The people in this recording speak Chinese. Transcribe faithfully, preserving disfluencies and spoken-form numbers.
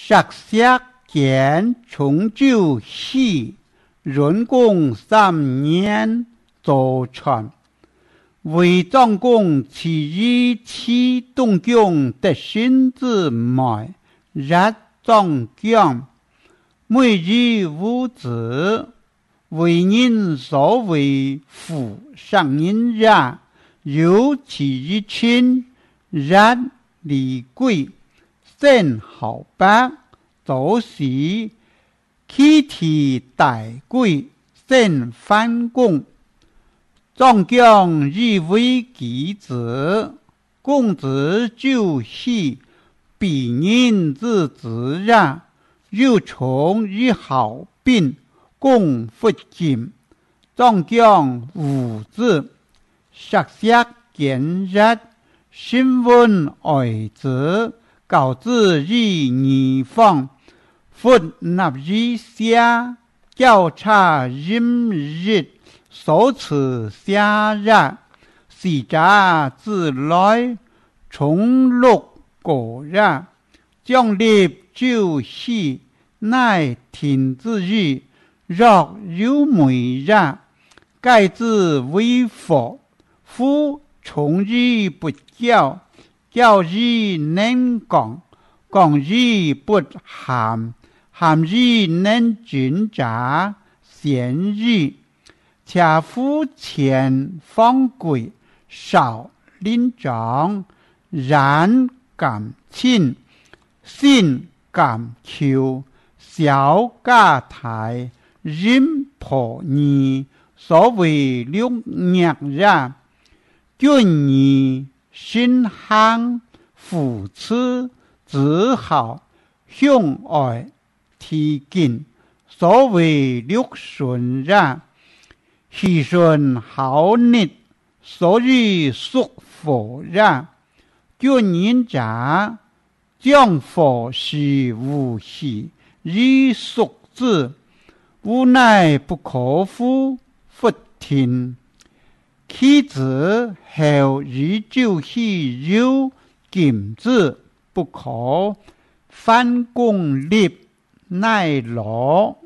十石见重就系，人工三年造船。为壮公其一期东宫得心之脉，日壮姜，每日无子，为人所为父上人也，有其一亲，日离贵，生好白，早时启体大贵，生翻供。壮姜以为己子，公子就是必人之子也。又从以好病，共福尽。壮姜无子，十石见日，新闻爱子，告知以二方，复纳以下，交叉今日。所此下日，喜家自来，重录果日，将立就系，乃天之日，若有每日，盖之为佛，夫从日不教，教日能讲，讲日不含，含日能军察，贤日。恰夫前方贵，少林长，然感亲，信感求，小家台，人破逆，所谓六日日，君义心行，父慈子好，兄爱提敬，所谓六顺日。喜顺好逆，所以属佛日。君人者，将佛是无喜，以属之，无奈不可乎？复听。其子后以就系有禁止，不可翻供立，乃罗。